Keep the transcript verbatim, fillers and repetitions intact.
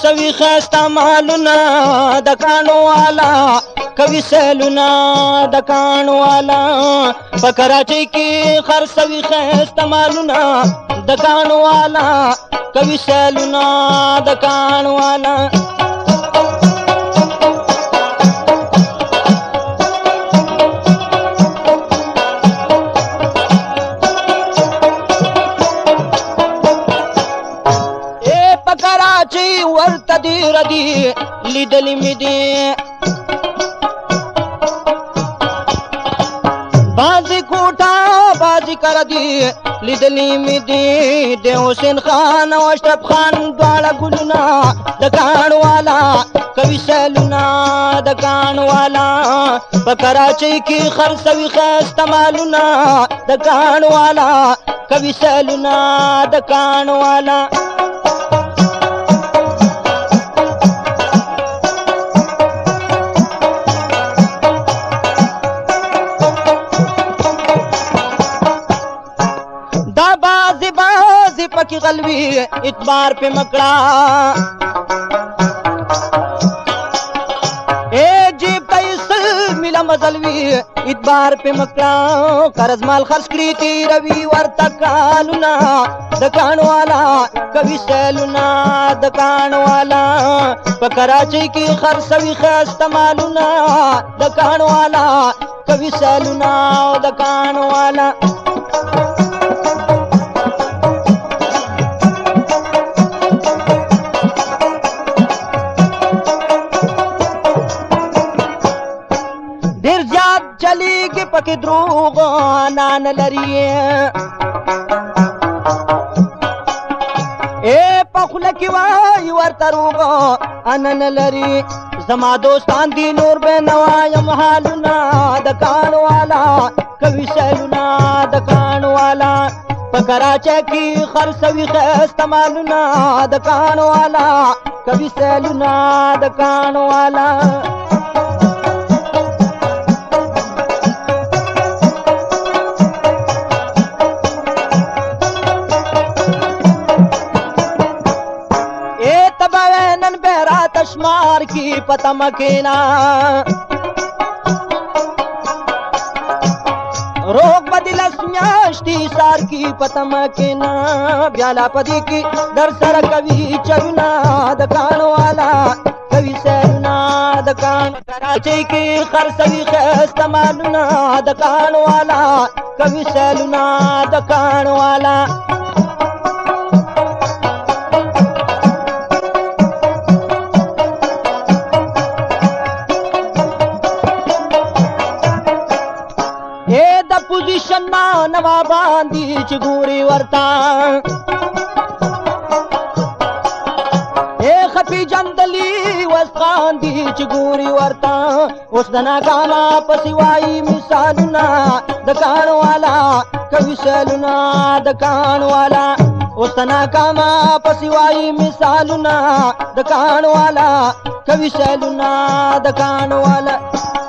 خرڅوي ښایسته مالونه د کاڼو والا کوي سیلونه د کاڼو والا په کراچۍ کې خرڅوي ښایسته مالونه د کاڼو والا کوي سیلونه د کاڼو والا کراچۍ ورته ډېره دي لیدلې مې دي بازي کوټه بازي کره دي لیدلې مې دي د حسین خان او اشرف خان دواړه ګلونه د کاڼو والا کوي سیلونه د کاڼو والا په کراچۍ کې خرڅوي ښایسته مالونه د کاڼو والا کوي سیلونه د کاڼو والا پکی غلوی اتبار پہ مکڑا اے جیب تیسل ملا مزلوی اتبار پہ مکڑا قرض مال خرچ کری تیروی ورطا کالونا دکانو والا کبھی سیلونا دکانو والا پا کراچی کی خرچوی خیست مالونا دکانو والا کبھی سیلونا دکانو والا چلی کی پکی دروغ نان لری اے پخل کی وائی ورطا روغ انن لری زما دوستان دی نور بے نوایم حالنا دکان والا کوي سیلونا دکان والا پکراچے کی خرڅوي ښایسته مالونا دکان والا کوي سیلونا دکان والا تشمار کی پتہ مکینا روک بدلس میاشتی سار کی پتہ مکینا بیالا پدی کی در سر کبھی چلنا دکان والا کبھی سیلنا دکان کراچی کی خرڅوي ښایسته مالونا دکان والا کبھی سیلنا دکان والا پوزیشن ما نوابان دی چگوری ورتا اے خفی جندلی وسخان دی چگوری ورتا اس دنا کاما پسوائی مثالنا دکان والا کبھی سیلنا دکان والا اس دنا کاما پسوائی مثالنا دکان والا کبھی سیلنا دکان والا